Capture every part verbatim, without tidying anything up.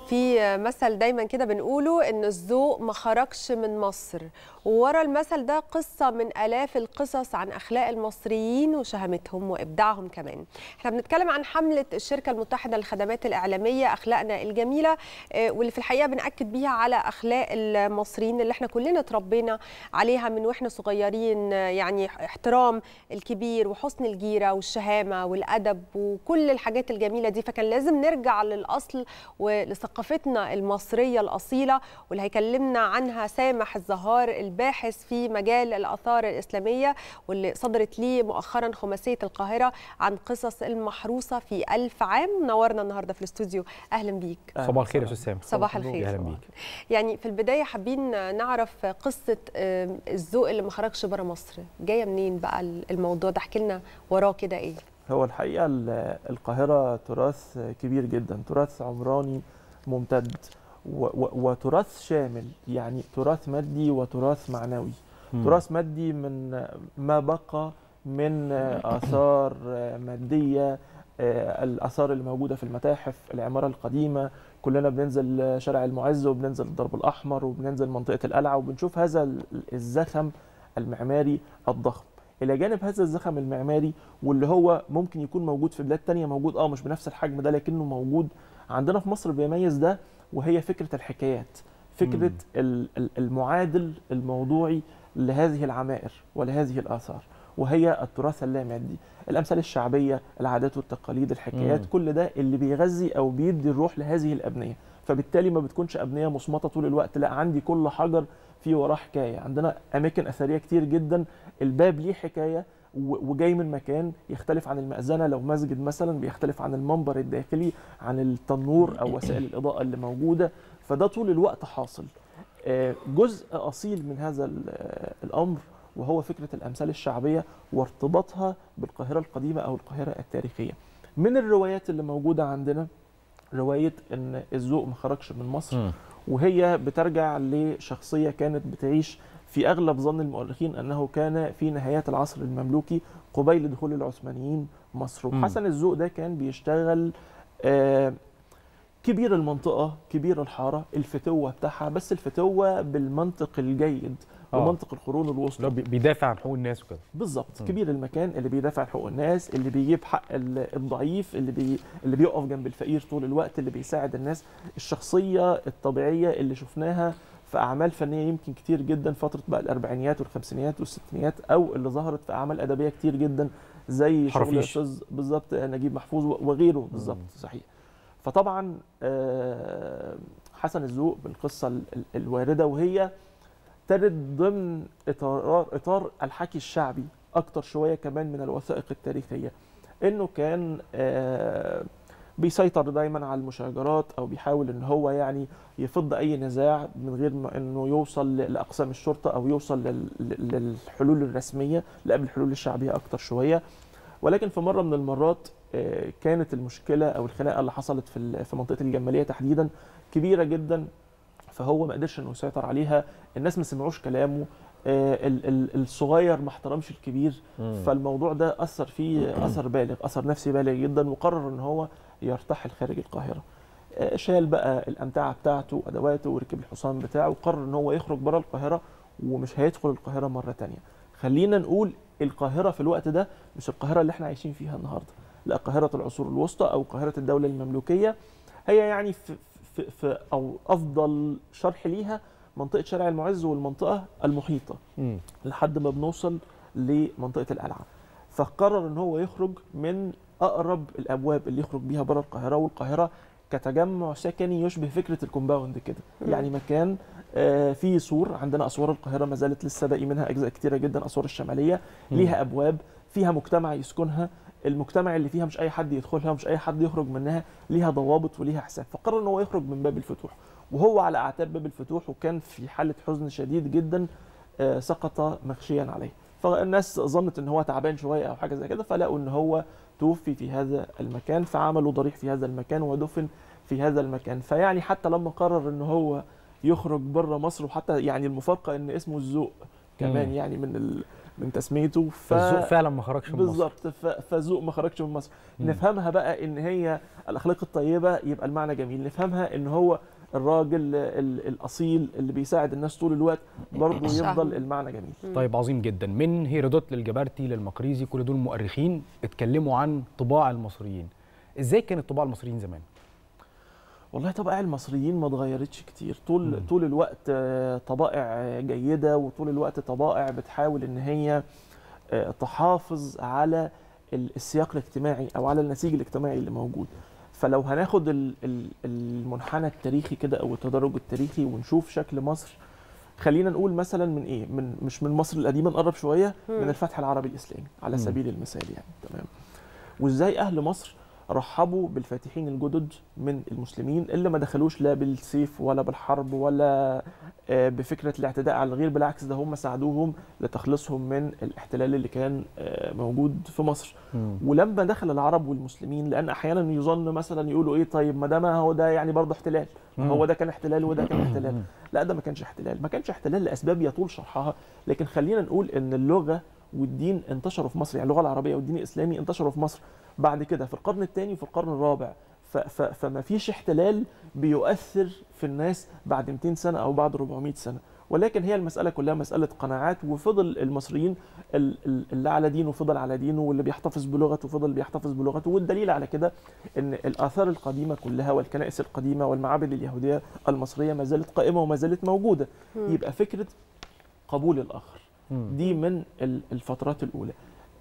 في مثل دايما كده بنقوله ان الذوق ما خرجش من مصر، وورا المثل ده قصه من الاف القصص عن اخلاق المصريين وشهامتهم وابداعهم كمان. احنا بنتكلم عن حمله الشركه المتحده للخدمات الاعلاميه اخلاقنا الجميله، واللي في الحقيقه بنأكد بيها على اخلاق المصريين اللي احنا كلنا اتربينا عليها من واحنا صغيرين، يعني احترام الكبير وحسن الجيره والشهامه والادب وكل الحاجات الجميله دي. فكان لازم نرجع للاصل ولثقافتنا المصريه الاصيله، واللي هيكلمنا عنها سامح الزهار الباحث في مجال الاثار الاسلاميه، واللي صدرت ليه مؤخرا خماسيه القاهره عن قصص المحروسه في ألف عام. نورنا النهارده في الاستوديو، اهلا بيك. صباح الخير يا استاذ سامح. صباح الخير. اهلا بيك. يعني في البدايه حابين نعرف قصه الذوق اللي ما خرجش بره مصر، جايه منين بقى الموضوع ده؟ احكي لنا وراه كده ايه. هو الحقيقه القاهره تراث كبير جدا، تراث عمراني ممتد وتراث شامل، يعني تراث مادي وتراث معنوي. م. تراث مادي من ما بقى من آثار مادية، الآثار اللي موجودة في المتاحف، العمارة القديمة. كلنا بننزل شارع المعز وبننزل الدرب الأحمر وبننزل منطقة القلعة وبنشوف هذا الزخم المعماري الضخم. إلى جانب هذا الزخم المعماري واللي هو ممكن يكون موجود في بلاد تانية، موجود اه مش بنفس الحجم ده لكنه موجود عندنا في مصر بيميز ده، وهي فكرة الحكايات، فكرة مم. المعادل الموضوعي لهذه العمائر ولهذه الآثار، وهي التراث اللامادي، الأمثال الشعبية، العادات والتقاليد، الحكايات، مم. كل ده اللي بيغذي أو بيدي الروح لهذه الأبنية. فبالتالي ما بتكونش أبنية مصمتة طول الوقت، لا، عندي كل حجر في وراه حكاية. عندنا أماكن أثرية كتير جدا الباب ليه حكاية وجاي من مكان يختلف عن المأذنة، لو مسجد مثلا بيختلف عن المنبر الداخلي، عن التنور أو وسائل الإضاءة اللي موجودة. فده طول الوقت حاصل. جزء أصيل من هذا الأمر وهو فكرة الأمثال الشعبية وارتباطها بالقاهرة القديمة أو القاهرة التاريخية. من الروايات اللي موجودة عندنا رواية إن الذوق ما خرجش من مصر، م. وهي بترجع لشخصية كانت بتعيش في أغلب ظن المؤرخين أنه كان في نهايات العصر المملوكي قبيل دخول العثمانيين مصر. وحسن الذوق ده كان بيشتغل آه كبير المنطقة، كبير الحارة، الفتوة بتاعها، بس الفتوة بالمنطق الجيد ومنطق القرون الوسطى، بيدافع عن حقوق الناس وكده. بالظبط، كبير المكان اللي بيدافع عن حقوق الناس، اللي بيجيب حق الضعيف، اللي بي اللي بيقف جنب الفقير طول الوقت، اللي بيساعد الناس. الشخصية الطبيعية اللي شفناها في أعمال فنية يمكن كتير جدا فترة بقى الأربعينيات والخمسينيات والستينيات، أو اللي ظهرت في أعمال أدبية كتير جدا زي شغل الأستاذ بالظبط نجيب محفوظ وغيره بالظبط. صحيح. فطبعا حسن الذوق بالقصة الواردة، وهي ترد ضمن إطار, إطار الحكي الشعبي أكتر شوية كمان من الوثائق التاريخية، إنه كان بيسيطر دايما على المشاجرات أو بيحاول إن هو يعني يفض أي نزاع من غير ما إنه يوصل لأقسام الشرطة أو يوصل للحلول الرسمية، لا قبل الحلول الشعبية أكتر شوية. ولكن في مرة من المرات كانت المشكلة أو الخناقة اللي حصلت في في منطقة الجمالية تحديدا كبيرة جدا، فهو ما قدرش إنه يسيطر عليها. الناس ما سمعوش كلامه، الصغير ما احترمش الكبير، فالموضوع ده أثر فيه أثر بالغ، أثر نفسي بالغ جدا، وقرر إن هو يرتحل خارج القاهرة. شال بقى الأمتعة بتاعته وأدواته وركب الحصان بتاعه، وقرر إن هو يخرج بره القاهرة ومش هيدخل القاهرة مرة تانية. خلينا نقول القاهرة في الوقت ده مش القاهرة اللي احنا عايشين فيها النهارده، لا، قاهرة العصور الوسطى أو قاهرة الدولة المملوكية. هي يعني في, في, في أو أفضل شرح ليها منطقة شارع المعز والمنطقة المحيطة م. لحد ما بنوصل لمنطقة القلعة. فقرر إن هو يخرج من أقرب الأبواب اللي يخرج بيها بره القاهرة، والقاهرة كتجمع سكني يشبه فكرة الكومباوند كده، يعني مكان آه فيه سور. عندنا أسوار القاهرة ما زالت لسه باقي منها أجزاء كتيرة جدا، أسوار الشمالية ليها أبواب، فيها مجتمع يسكنها، المجتمع اللي فيها مش أي حد يدخلها ومش أي حد يخرج منها، ليها ضوابط وليها حساب. فقرر إن هو يخرج من باب الفتوح، وهو على أعتاب باب الفتوح وكان في حالة حزن شديد جدا، آه سقط مغشيا عليه. فالناس ظنت إن هو تعبان شوية أو حاجة زي كده، فلقوا إن هو توفي في هذا المكان، فعملوا ضريح في هذا المكان ودفن في هذا المكان. فيعني حتى لما قرر إن هو يخرج بره مصر، وحتى يعني المفارقة إن اسمه الذوق كمان، يعني من من تسميته. ف... فالذوق فعلا ما خرجش من مصر. بالظبط، ف... فالذوق ما خرجش من مصر. مم. نفهمها بقى ان هي الاخلاق الطيبه يبقى المعنى جميل، نفهمها ان هو الراجل ال... الاصيل اللي بيساعد الناس طول الوقت برضه يفضل المعنى جميل. طيب عظيم جدا. من هيرودوت للجبرتي للمقريزي، كل دول مؤرخين اتكلموا عن طباع المصريين. ازاي كانت طباع المصريين زمان؟ والله طبائع المصريين ما اتغيرتش كتير، طول مم. طول الوقت طبائع جيده، وطول الوقت طبائع بتحاول ان هي تحافظ على السياق الاجتماعي او على النسيج الاجتماعي اللي موجود. فلو هناخد المنحنى التاريخي كده او التدرج التاريخي ونشوف شكل مصر، خلينا نقول مثلا من ايه، من مش من مصر القديمه، نقرب شويه من الفتح العربي الاسلامي على سبيل المثال يعني. تمام. وازاي اهل مصر رحبوا بالفاتحين الجدد من المسلمين اللي ما دخلوش لا بالسيف ولا بالحرب ولا بفكره الاعتداء على الغير، بالعكس ده هم ساعدوهم لتخليصهم من الاحتلال اللي كان موجود في مصر. م. ولما دخل العرب والمسلمين، لان احيانا يظن مثلا يقولوا ايه، طيب ما ده ما هو ده يعني برضه احتلال، م. هو ده كان احتلال وده كان احتلال. لا، ده ما كانش احتلال، ما كانش احتلال لاسباب يطول شرحها، لكن خلينا نقول ان اللغه والدين انتشروا في مصر، يعني اللغه العربيه والدين الاسلامي انتشروا في مصر بعد كده في القرن الثاني وفي القرن الرابع. فما فيش احتلال بيؤثر في الناس بعد مئتين سنه او بعد أربعمئة سنه، ولكن هي المساله كلها مساله قناعات. وفضل المصريين اللي على دينه فضل على دينه، واللي بيحتفظ بلغته فضل بيحتفظ بلغته. والدليل على كده ان الاثار القديمه كلها والكنائس القديمه والمعابد اليهوديه المصريه ما زالت قائمه وما زالت موجوده. م. يبقى فكره قبول الاخر دي من الفترات الاولى.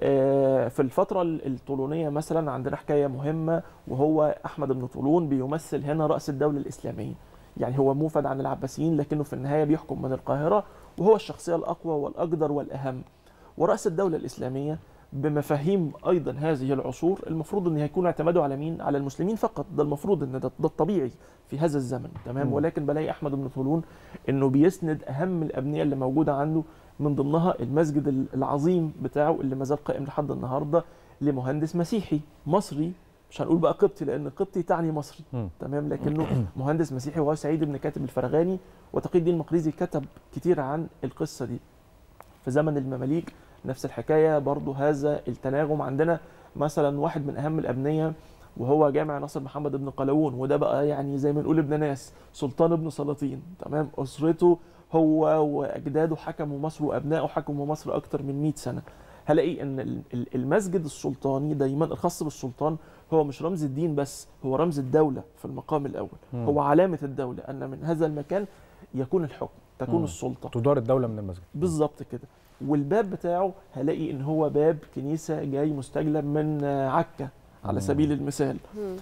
في الفترة الطولونية مثلا عندنا حكاية مهمة، وهو أحمد بن طولون بيمثل هنا رأس الدولة الإسلامية. يعني هو موفد عن العباسيين، لكنه في النهاية بيحكم من القاهرة، وهو الشخصية الأقوى والأقدر والأهم. ورأس الدولة الإسلامية بمفاهيم أيضا هذه العصور المفروض أن هيكون اعتماده على مين؟ على المسلمين فقط. ده المفروض أن ده, ده الطبيعي في هذا الزمن. تمام. ولكن بلاقي أحمد بن طولون أنه بيسند أهم الأبنية اللي موجودة عنده، من ضمنها المسجد العظيم بتاعه اللي ما زال قائم لحد النهارده، لمهندس مسيحي مصري، مش هنقول بقى قبطي لان قبطي تعني مصري. م. تمام. لكنه مهندس مسيحي، وهو سعيد بن كاتب الفرغاني. وتقي الدين المقريزي كتب كتير عن القصه دي. في زمن المماليك نفس الحكايه برضو، هذا التناغم. عندنا مثلا واحد من اهم الابنيه وهو جامع ناصر محمد بن قلاوون، وده بقى يعني زي ما نقول ابن ناس، سلطان ابن سلاطين. تمام. اسرته هو واجداده حكموا مصر، وابنائه حكموا مصر اكتر من مئة سنه. هلاقي ان المسجد السلطاني دايما الخاص بالسلطان هو مش رمز الدين بس، هو رمز الدوله في المقام الاول. م. هو علامه الدوله، ان من هذا المكان يكون الحكم، تكون م. السلطه، تدار الدوله من المسجد. بالظبط كده. والباب بتاعه هلاقي ان هو باب كنيسه جاي مستجلب من عكا على سبيل المثال.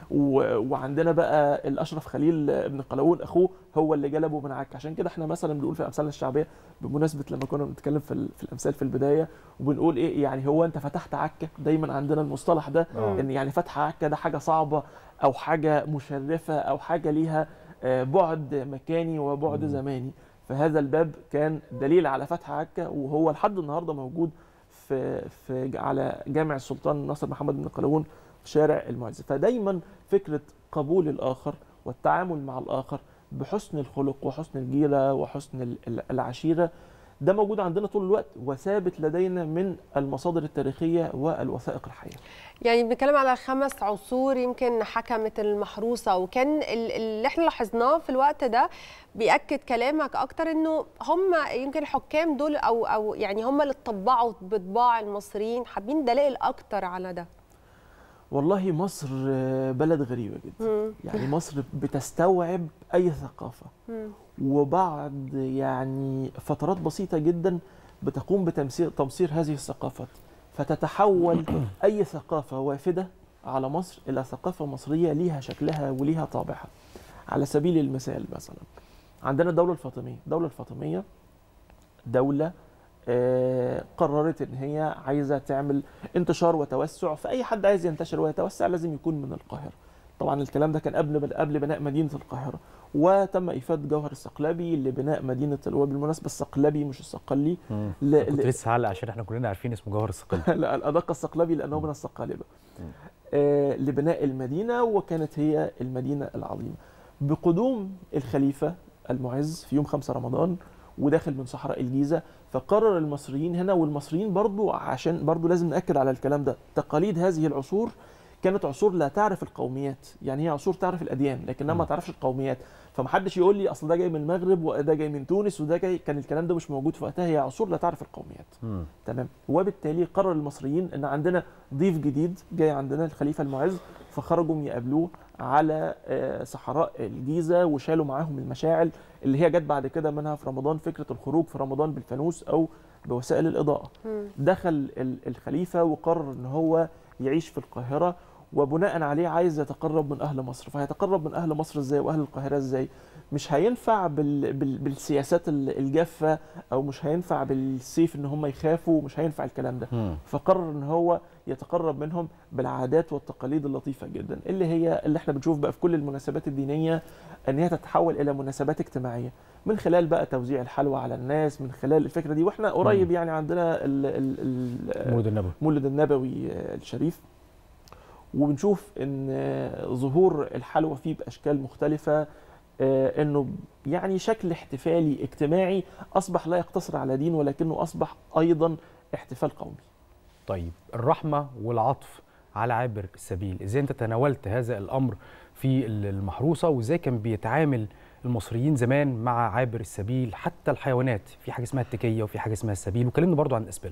وعندنا بقى الاشرف خليل ابن قلاوون اخوه هو اللي جلبه من عكا. عشان كده احنا مثلا بنقول في امثالنا الشعبيه، بمناسبه لما كنا بنتكلم في, في الامثال في البدايه، وبنقول ايه يعني، هو انت فتحت عكا. دايما عندنا المصطلح ده، أوه. ان يعني فتح عكا ده حاجه صعبه او حاجه مشرفه او حاجه ليها بعد مكاني وبعد مم. زماني. فهذا الباب كان دليل على فتح عكا، وهو لحد النهارده موجود في في على جامع السلطان ناصر محمد بن قلاوون في شارع المعز. فدايما فكره قبول الاخر والتعامل مع الاخر بحسن الخلق وحسن الجيره وحسن العشيره، ده موجود عندنا طول الوقت وثابت لدينا من المصادر التاريخيه والوثائق الحيه. يعني بنتكلم على خمس عصور يمكن حكمت المحروسه، وكان اللي احنا لاحظناه في الوقت ده بيأكد كلامك اكتر، انه هم يمكن الحكام دول او او يعني هم اللي اتطبعوا بطباع المصريين. حابين دلائل اكتر على ده. والله مصر بلد غريبه جدا. مم. يعني مصر بتستوعب اي ثقافه، مم. وبعد يعني فترات بسيطه جدا بتقوم بتمصير تمصير هذه الثقافات، فتتحول اي ثقافه وافده على مصر الى ثقافه مصريه ليها شكلها وليها طابعها. على سبيل المثال مثلا عندنا الدوله الفاطميه. الدوله الفاطميه دوله آه قررت ان هي عايزه تعمل انتشار وتوسع، فاي حد عايز ينتشر ويتوسع لازم يكون من القاهره. طبعا الكلام ده كان قبل قبل بناء مدينه القاهره، وتم ايفاد جوهر الصقلبي لبناء مدينه. وبالمناسبه الصقلبي مش الصقلي. ل... كنت ل... لسه هعلق عشان احنا كلنا عارفين اسمه جوهر الصقلي. لا، الادق الصقلبي لانه من الصقالبه. آه لبناء المدينه، وكانت هي المدينه العظيمه. بقدوم الخليفه المعز في يوم خمسة رمضان وداخل من صحراء الجيزه. فقرر المصريين هنا، والمصريين برضو عشان برضو لازم ناكد على الكلام ده، تقاليد هذه العصور كانت عصور لا تعرف القوميات، يعني هي عصور تعرف الاديان لكنها ما تعرفش القوميات. فمحدش يقول لي اصل ده جاي من المغرب وده جاي من تونس وده جاي، كان الكلام ده مش موجود في وقتها، هي عصور لا تعرف القوميات. م. تمام. وبالتالي قرر المصريين ان عندنا ضيف جديد جاي عندنا الخليفه المعز، فخرجوا يقابلوه على صحراء الجيزه وشالوا معاهم المشاعل اللي هي جت بعد كده منها في رمضان فكره الخروج في رمضان بالفانوس او بوسائل الاضاءه. م. دخل الخليفه وقرر ان هو يعيش في القاهره، وبناء عليه عايز يتقرب من اهل مصر. فهيتقرب من اهل مصر ازاي واهل القاهره ازاي؟ مش هينفع بال... بال... بالسياسات الجافه، او مش هينفع بالسيف ان هم يخافوا، مش هينفع الكلام ده. م. فقرر ان هو يتقرب منهم بالعادات والتقاليد اللطيفه جدا اللي هي اللي احنا بنشوف بقى في كل المناسبات الدينيه ان هي تتحول الى مناسبات اجتماعيه، من خلال بقى توزيع الحلوى على الناس، من خلال الفكره دي. واحنا قريب يعني عندنا ال... ال... ال... مولد النبوي مولد النبوي الشريف، وبنشوف ان ظهور الحلوى فيه باشكال مختلفه، انه يعني شكل احتفالي اجتماعي اصبح لا يقتصر على دين ولكنه اصبح ايضا احتفال قومي. طيب الرحمه والعطف على عابر السبيل، ازاي انت تناولت هذا الامر في المحروسه، وازاي كان بيتعامل المصريين زمان مع عابر السبيل حتى الحيوانات؟ في حاجه اسمها التكيه وفي حاجه اسمها السبيل، وكلمنا برضو عن الاسبله.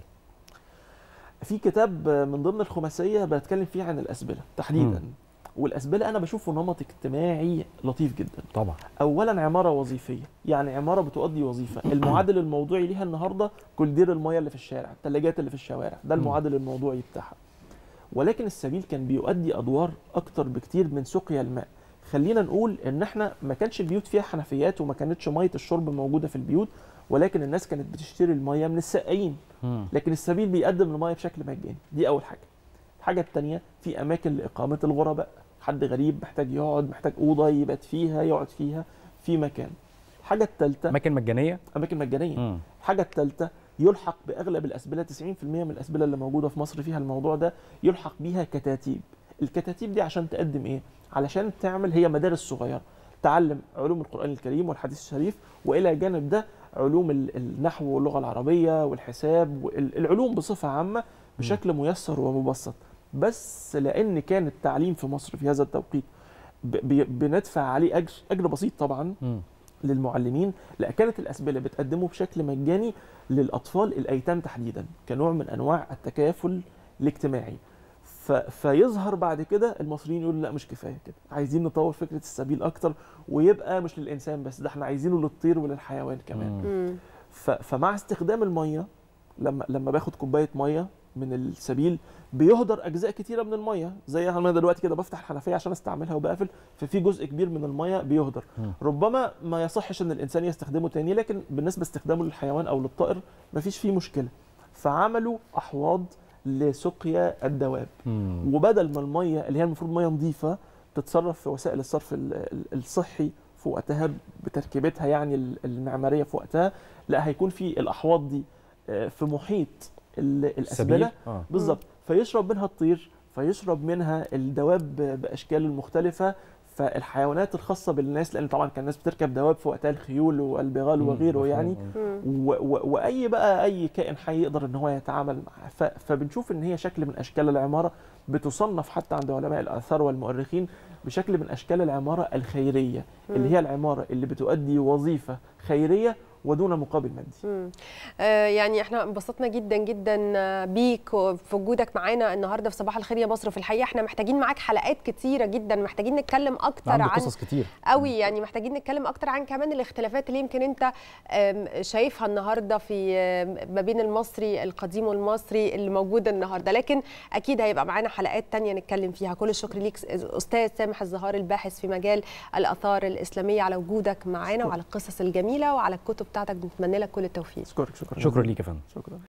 في كتاب من ضمن الخماسيه بتكلم فيه عن الاسبله تحديدا. م. والاسبله انا بشوفه نمط اجتماعي لطيف جدا. طبعا. اولا عماره وظيفيه، يعني عماره بتؤدي وظيفه. المعادل الموضوعي ليها النهارده كولدير الميه اللي في الشارع، الثلاجات اللي في الشوارع، ده المعادل الموضوعي بتاعها. ولكن السبيل كان بيؤدي ادوار اكتر بكتير من سقيا الماء. خلينا نقول ان احنا ما كانش البيوت فيها حنفيات وما كانتش ميه الشرب موجوده في البيوت، ولكن الناس كانت بتشتري الميه من السقايين. لكن السبيل بيقدم الميه بشكل مجاني، دي اول حاجه. الحاجه الثانيه في اماكن لاقامه الغرباء، حد غريب محتاج يقعد، محتاج اوضه يبات فيها يقعد فيها في مكان. الحاجه الثالثه اماكن مجانيه اماكن مجانيه. الحاجه الثالثه يلحق باغلب الاسبله، تسعين في المية من الاسبله اللي موجوده في مصر فيها الموضوع ده، يلحق بيها كتاتيب. الكتاتيب دي عشان تقدم ايه؟ علشان تعمل هي مدارس صغيره تعلم علوم القرآن الكريم والحديث الشريف، والى جانب ده علوم النحو واللغه العربيه والحساب والعلوم بصفه عامه بشكل ميسر ومبسط. بس لان كان التعليم في مصر في هذا التوقيت بندفع عليه اجر اجر بسيط طبعا م. للمعلمين، لا كانت الاسبله بتقدمه بشكل مجاني للاطفال الايتام تحديدا كنوع من انواع التكافل الاجتماعي. فيظهر بعد كده المصريين يقولوا لا مش كفايه كده، عايزين نطور فكره السبيل اكتر، ويبقى مش للانسان بس، ده احنا عايزينه للطير وللحيوان كمان. م. فمع استخدام الميه، لما لما باخد كوبايه ميه من السبيل بيهدر اجزاء كتيره من الميه، زي انا دلوقتي كده بفتح الحنفيه عشان استعملها وبقفل، ففي جزء كبير من الميه بيهدر. م. ربما ما يصحش ان الانسان يستخدمه تاني، لكن بالنسبه لاستخدامه للحيوان او للطائر مفيش فيه مشكله. فعملوا احواض لسقيا الدواب. مم. وبدل ما الميه اللي هي المفروض ميه نظيفه تتصرف في وسائل الصرف الصحي في وقتها بتركيبتها يعني المعماريه في وقتها، لا هيكون في الاحواض دي في محيط الاسبله آه. بالظبط، فيشرب منها الطير، فيشرب منها الدواب باشكال المختلفه، فالحيوانات الخاصه بالناس، لان طبعا كان الناس بتركب دواب في وقتها، الخيول والبغال وغيره يعني، واي بقى اي كائن حي يقدر ان هو يتعامل معاه. فبنشوف ان هي شكل من اشكال العماره بتصنف حتى عند علماء الاثار والمؤرخين بشكل من اشكال العماره الخيريه، اللي هي العماره اللي بتؤدي وظيفه خيريه ودون مقابل مادي. آه يعني احنا انبسطنا جدا جدا بيك وفي وجودك معانا النهارده في صباح الخير يا مصر. في الحقيقه احنا محتاجين معاك حلقات كتيره جدا، محتاجين نتكلم اكتر عن قصص كتير قوي، يعني محتاجين نتكلم اكتر عن كمان الاختلافات اللي يمكن انت شايفها النهارده في ما بين المصري القديم والمصري اللي موجود النهارده، لكن اكيد هيبقى معانا حلقات تانية نتكلم فيها. كل الشكر ليك استاذ سامح الزهار، الباحث في مجال الاثار الاسلاميه، على وجودك معانا وعلى القصص الجميله وعلى الكتب بتاعتك. بنتمنى لك كل التوفيق. شكرا شكرا شكرا ليك يا فندم. شكرا.